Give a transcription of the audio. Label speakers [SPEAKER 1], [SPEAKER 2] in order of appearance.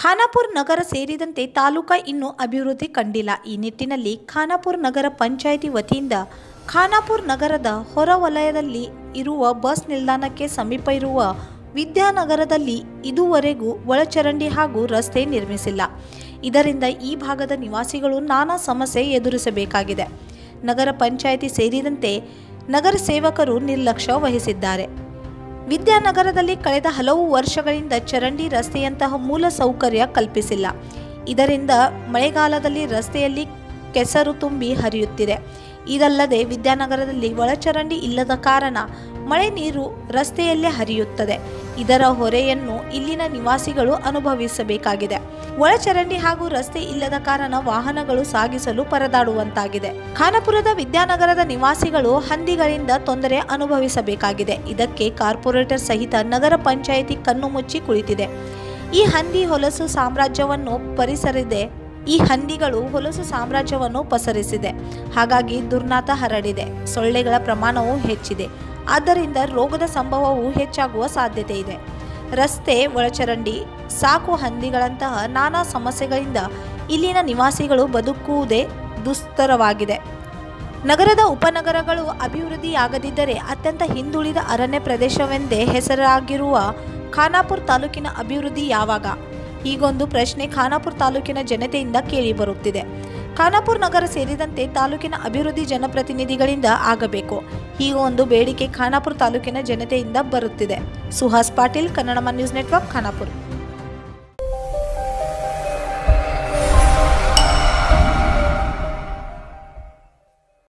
[SPEAKER 1] ಖಾನಾಪುರ ನಗರ ಸೇರಿದಂತೆ ತಾಲೂಕು ಇನ್ನೂ ಅಭಿವೃದ್ಧಿ ಕಂಡಿಲ್ಲ. ಈ ನಿಟ್ಟಿನಲ್ಲಿ ಖಾನಾಪುರ ನಗರ ಪಂಚಾಯಿತಿ ವತಿಯಿಂದ ಖಾನಾಪುರ ನಗರದ ಹೊರವಲಯದಲ್ಲಿ ಇರುವ ಬಸ್ ನಿಲ್ದಾಣಕ್ಕೆ ಸಮೀಪ ಇರುವ ವಿದ್ಯಾನಗರದಲ್ಲಿ ಇದುವರೆಗೂ ಒಳಚರಂಡಿ ಹಾಗೂ ರಸ್ತೆ ನಿರ್ಮಿಸಿಲ್ಲ. ಇದರಿಂದ ಈ ಭಾಗದ ನಿವಾಸಿಗಳು ನಾನಾ ಸಮಸ್ಯೆ ಎದುರಿಸಬೇಕಾಗಿದೆ. ನಗರ ಪಂಚಾಯಿತಿ ಸೇರಿದಂತೆ ನಗರ ಸೇವಕರು ನಿರ್ಲಕ್ಷ್ಯ ವಹಿಸಿದ್ದಾರೆ. ವಿದ್ಯಾನಗರದಲ್ಲಿ ಕಳೆದ ಹಲವು ವರ್ಷಗಳಿಂದ ಚರಂಡಿ ರಸ್ತೆಯಂತಹ ಮೂಲ ಸೌಕರ್ಯ ಕಲ್ಪಿಸಿಲ್ಲ. ಇದರಿಂದ ಮಳೆಗಾಲದಲ್ಲಿ ರಸ್ತೆಯಲ್ಲಿ ಕೆಸರು ತುಂಬಿ ಹರಿಯುತ್ತಿದೆ. ಇದಲ್ಲದೆ ವಿದ್ಯಾನಗರದಲ್ಲಿ ಒಳಚರಂಡಿ ಇಲ್ಲದ ಕಾರಣ ಮಳೆ ನೀರು ರಸ್ತೆಯಲ್ಲೇ ಹರಿಯುತ್ತದೆ. ಇದರ ಹೊರೆಯನ್ನು ಇಲ್ಲಿನ ನಿವಾಸಿಗಳು ಅನುಭವಿಸಬೇಕಾಗಿದೆ. ಒಳಚರಂಡಿ ಹಾಗೂ ರಸ್ತೆ ಇಲ್ಲದ ಕಾರಣ ವಾಹನಗಳು ಸಾಗಿಸಲು ಪರದಾಡುವಂತಾಗಿದೆ. ಖಾನಾಪುರದ ವಿದ್ಯಾನಗರದ ನಿವಾಸಿಗಳು ಹಂದಿಗಳಿಂದ ತೊಂದರೆ ಅನುಭವಿಸಬೇಕಾಗಿದೆ. ಇದಕ್ಕೆ ಕಾರ್ಪೊರೇಟರ್ ಸಹಿತ ನಗರ ಪಂಚಾಯಿತಿ ಕಣ್ಣು ಮುಚ್ಚಿ ಕುಳಿತಿದೆ. ಈ ಹಂದಿಗಳು ಹೊಲಸು ಸಾಮ್ರಾಜ್ಯವನ್ನು ಪಸರಿಸಿದೆ. ಹಾಗಾಗಿ ದುರ್ನಾತ ಹರಡಿದೆ. ಸೊಳ್ಳೆಗಳ ಪ್ರಮಾಣವೂ ಹೆಚ್ಚಿದೆ. ಆದ್ದರಿಂದ ರೋಗದ ಸಂಭವವೂ ಹೆಚ್ಚಾಗುವ ಸಾಧ್ಯತೆ ಇದೆ. ರಸ್ತೆ, ಒಳಚರಂಡಿ, ಸಾಕು ಹಂದಿಗಳಂತಹ ನಾನಾ ಸಮಸ್ಯೆಗಳಿಂದ ಇಲ್ಲಿನ ನಿವಾಸಿಗಳು ಬದುಕುವುದೇ ದುಸ್ತರವಾಗಿದೆ. ನಗರದ ಉಪನಗರಗಳು ಅಭಿವೃದ್ಧಿಯಾಗದಿದ್ದರೆ ಅತ್ಯಂತ ಹಿಂದುಳಿದ ಅರಣ್ಯ ಪ್ರದೇಶವೆಂದೇ ಹೆಸರಾಗಿರುವ ಖಾನಾಪುರ ತಾಲೂಕಿನ ಅಭಿವೃದ್ಧಿ ಯಾವಾಗ? ಹೀಗೊಂದು ಪ್ರಶ್ನೆ ಖಾನಾಪುರ ತಾಲೂಕಿನ ಜನತೆಯಿಂದ ಕೇಳಿಬರುತ್ತಿದೆ. ಖಾನಾಪುರ ನಗರ ಸೇರಿದಂತೆ ತಾಲೂಕಿನ ಅಭಿವೃದ್ಧಿ ಜನಪ್ರತಿನಿಧಿಗಳಿಂದ ಆಗಬೇಕು. ಹೀಗೊಂದು ಬೇಡಿಕೆ ಖಾನಾಪುರ ತಾಲೂಕಿನ ಜನತೆಯಿಂದ ಬರುತ್ತಿದೆ. Suhas Patil, Kannada news network, Khanapur.